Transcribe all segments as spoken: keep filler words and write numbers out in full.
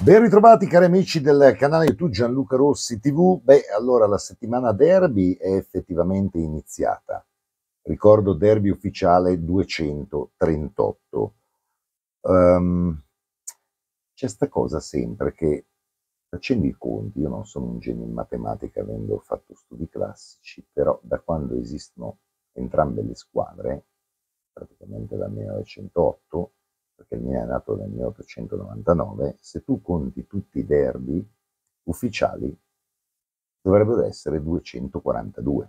Ben ritrovati cari amici del canale YouTube Gianluca Rossi tivù. Beh, allora la settimana derby è effettivamente iniziata. Ricordo derby ufficiale duecentotrentotto. Um, c'è sta cosa sempre che, facendo i conti, io non sono un genio in matematica avendo fatto studi classici, però da quando esistono entrambe le squadre, praticamente dal millenovecentotto, perché il Milan è nato nel milleottocentonovantanove, se tu conti tutti i derby ufficiali dovrebbero essere duecentoquarantadue,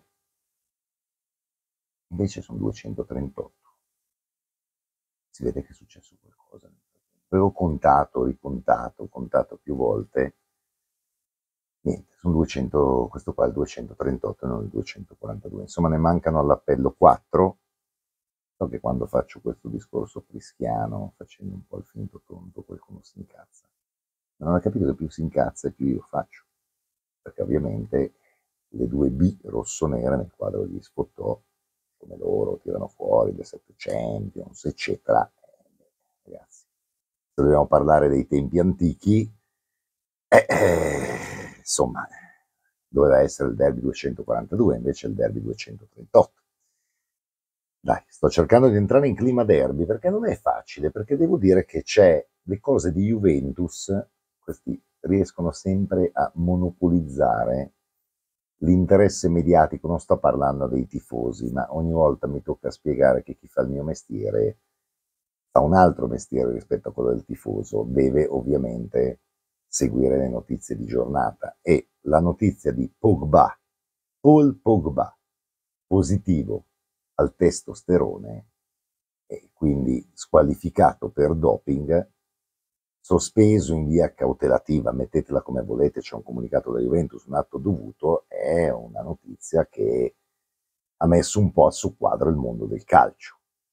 invece sono duecentotrentotto. Si vede che è successo qualcosa. Avevo contato, ricontato, contato più volte, niente, sono duecento, questo qua è il duecentotrentotto e non il duecentoquarantadue, insomma ne mancano all'appello quattro. So che quando faccio questo discorso prischiano, facendo un po' il finto tonto, qualcuno si incazza. Ma non ha capito che più si incazza e più io faccio. Perché ovviamente le due B rosso-nere nel quadro gli sfottò, come loro tirano fuori le sette Champions, eccetera. Eh, ragazzi, se dobbiamo parlare dei tempi antichi, eh, eh, insomma, doveva essere il derby duecentoquarantadue, invece è il derby duecentotrentotto. Dai, sto cercando di entrare in clima derby perché non è facile, perché devo dire che c'è le cose di Juventus, questi riescono sempre a monopolizzare l'interesse mediatico. Non sto parlando dei tifosi, ma ogni volta mi tocca spiegare che chi fa il mio mestiere fa un altro mestiere rispetto a quello del tifoso, deve ovviamente seguire le notizie di giornata, e la notizia di Pogba, Paul Pogba, positivo al testosterone e quindi squalificato per doping, sospeso in via cautelativa, mettetela come volete, c'è un comunicato da Juventus, un atto dovuto, è una notizia che ha messo un po' a soqquadro il mondo del calcio.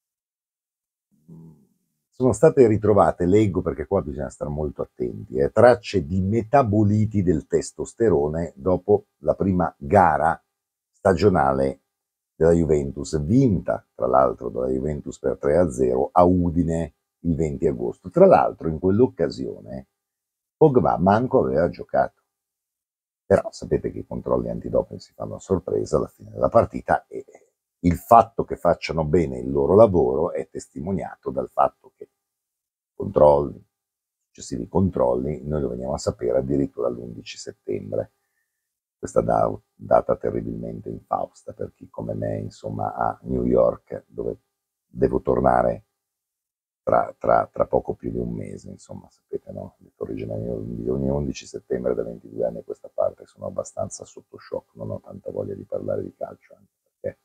Sono state ritrovate, leggo perché qua bisogna stare molto attenti, eh, tracce di metaboliti del testosterone dopo la prima gara stagionale della Juventus, vinta tra l'altro dalla Juventus per tre a zero a Udine il venti agosto. Tra l'altro in quell'occasione Pogba manco aveva giocato, però sapete che i controlli antidoping si fanno a sorpresa alla fine della partita, e il fatto che facciano bene il loro lavoro è testimoniato dal fatto che controlli, successivi controlli, noi lo veniamo a sapere addirittura l'undici settembre. Questa da, data terribilmente infausta per chi come me, insomma, a New York, dove devo tornare tra, tra, tra poco più di un mese, insomma, sapete, no? Originario di ogni undici settembre da ventidue anni a questa parte sono abbastanza sotto shock, non ho tanta voglia di parlare di calcio, anche perché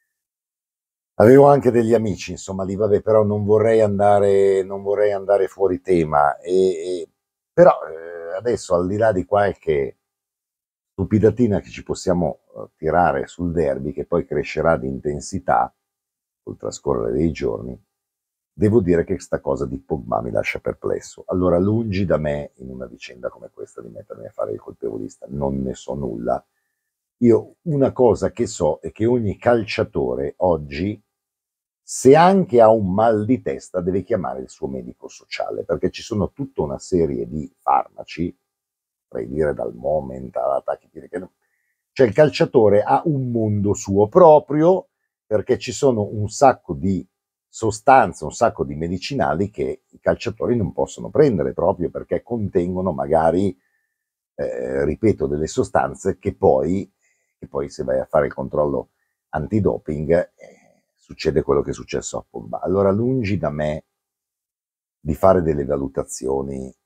avevo anche degli amici, insomma, lì, vabbè, però non vorrei andare, non vorrei andare fuori tema, e, e, però eh, adesso, al di là di qualche stupidatina che ci possiamo uh, tirare sul derby, che poi crescerà di intensità col trascorrere dei giorni, devo dire che questa cosa di Pogba mi lascia perplesso. Allora, lungi da me, in una vicenda come questa, di mettermi a fare il colpevolista, non ne so nulla. Io una cosa che so è che ogni calciatore oggi, se anche ha un mal di testa, deve chiamare il suo medico sociale, perché ci sono tutta una serie di farmaci, potrei dire dal Moment alla tachipirina, cioè il calciatore ha un mondo suo proprio, perché ci sono un sacco di sostanze, un sacco di medicinali che i calciatori non possono prendere, proprio perché contengono magari, eh, ripeto, delle sostanze che poi, che poi se vai a fare il controllo antidoping, eh, succede quello che è successo a Pogba. Allora, lungi da me di fare delle valutazioni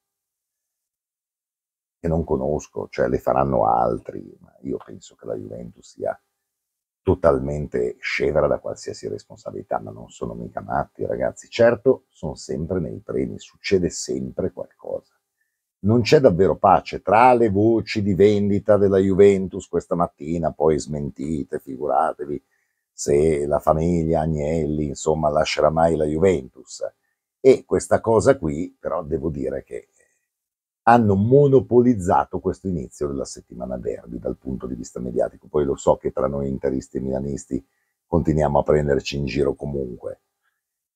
che non conosco, cioè le faranno altri, ma io penso che la Juventus sia totalmente scevra da qualsiasi responsabilità, ma non sono mica matti, ragazzi. Certo, sono sempre nei premi, succede sempre qualcosa. Non c'è davvero pace tra le voci di vendita della Juventus questa mattina, poi smentite, figuratevi se la famiglia Agnelli, insomma, lascerà mai la Juventus. E questa cosa qui, però, devo dire che hanno monopolizzato questo inizio della settimana derby dal punto di vista mediatico. Poi lo so che tra noi interisti e milanisti continuiamo a prenderci in giro comunque,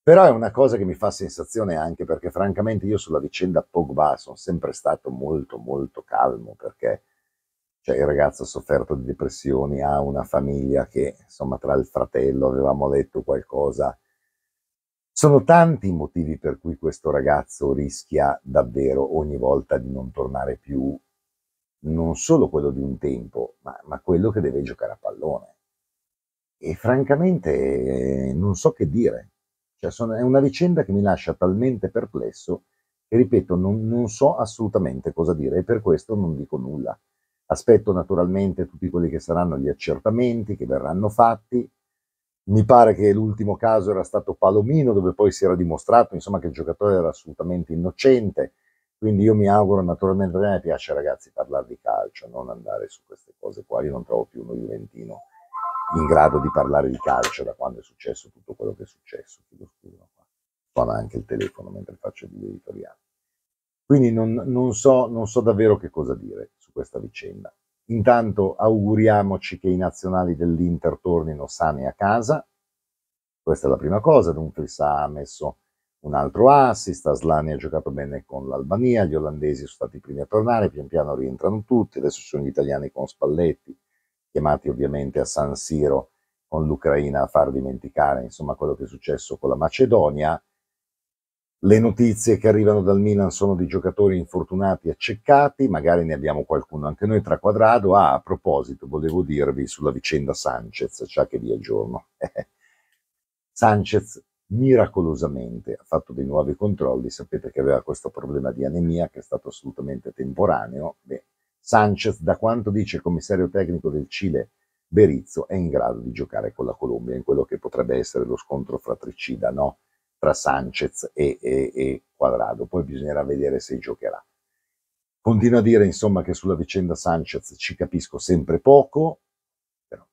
Però è una cosa che mi fa sensazione, anche perché francamente io sulla vicenda Pogba son sempre stato molto, molto calmo, perché cioè il ragazzo ha sofferto di depressioni, ha una famiglia che, insomma, tra il fratello avevamo letto qualcosa. Sono tanti i motivi per cui questo ragazzo rischia davvero ogni volta di non tornare più, non solo quello di un tempo, ma ma quello che deve giocare a pallone. E francamente eh, non so che dire. Cioè sono è una vicenda che mi lascia talmente perplesso che, ripeto, non non so assolutamente cosa dire e per questo non dico nulla. Aspetto naturalmente tutti quelli che saranno gli accertamenti che verranno fatti. Mi pare che l'ultimo caso era stato Palomino, dove poi si era dimostrato, insomma, che il giocatore era assolutamente innocente. Quindi io mi auguro, naturalmente, a me piace, ragazzi, parlare di calcio, non andare su queste cose qua. Io non trovo più uno juventino in grado di parlare di calcio da quando è successo tutto quello che è successo. Chiedo scusa, qua suona anche il telefono mentre faccio il video editoriale. Quindi non, non so, non so davvero che cosa dire su questa vicenda. Intanto auguriamoci che i nazionali dell'Inter tornino sani a casa. Questa è la prima cosa. Dumfries ha messo un altro assist, Aslani ha giocato bene con l'Albania, gli olandesi sono stati i primi a tornare, pian piano rientrano tutti, adesso ci sono gli italiani con Spalletti, chiamati ovviamente a San Siro con l'Ucraina a far dimenticare, insomma, quello che è successo con la Macedonia. Le notizie che arrivano dal Milan sono di giocatori infortunati acceccati, magari ne abbiamo qualcuno anche noi tra quadrado. Ah, a proposito, volevo dirvi sulla vicenda Sanchez, già che vi aggiorno. Sanchez miracolosamente ha fatto dei nuovi controlli, sapete che aveva questo problema di anemia che è stato assolutamente temporaneo. Beh, Sanchez, da quanto dice il commissario tecnico del Cile Berizzo, è in grado di giocare con la Colombia in quello che potrebbe essere lo scontro fratricida, no? Tra Sanchez e, e, e Cuadrado, poi bisognerà vedere se giocherà. Continuo a dire, insomma, che sulla vicenda Sanchez ci capisco sempre poco, però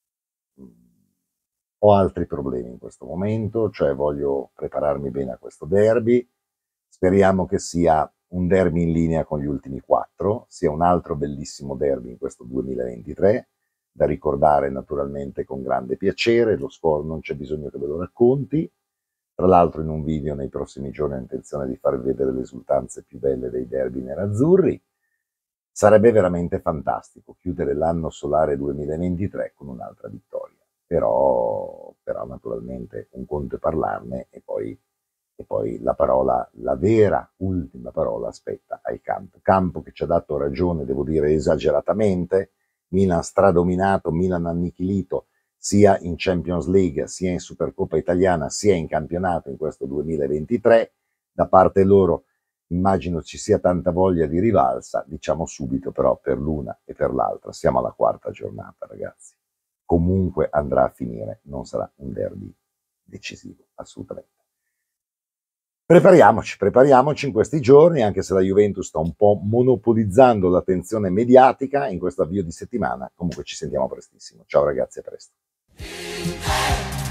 ho altri problemi in questo momento, cioè voglio prepararmi bene a questo derby. Speriamo che sia un derby in linea con gli ultimi quattro, sia un altro bellissimo derby in questo duemilaventitré, da ricordare naturalmente con grande piacere. Lo score non c'è bisogno che ve lo racconti. Tra l'altro in un video nei prossimi giorni ho intenzione di farvi vedere le esultanze più belle dei derby nerazzurri. Sarebbe veramente fantastico chiudere l'anno solare duemilaventitré con un'altra vittoria, però, però naturalmente un conto è parlarne e poi, e poi la parola, la vera ultima parola aspetta ai Campo. Campo che ci ha dato ragione, devo dire esageratamente, Milan stradominato, Milan annichilito, sia in Champions League, sia in Supercoppa italiana, sia in campionato in questo duemilaventitré. Da parte loro immagino ci sia tanta voglia di rivalsa, diciamo subito però per l'una e per l'altra siamo alla quarta giornata, ragazzi. Comunque andrà a finire, non sarà un derby decisivo, assolutamente. Prepariamoci, prepariamoci in questi giorni, anche se la Juventus sta un po' monopolizzando l'attenzione mediatica in questo avvio di settimana. Comunque ci sentiamo prestissimo. Ciao ragazzi, a presto.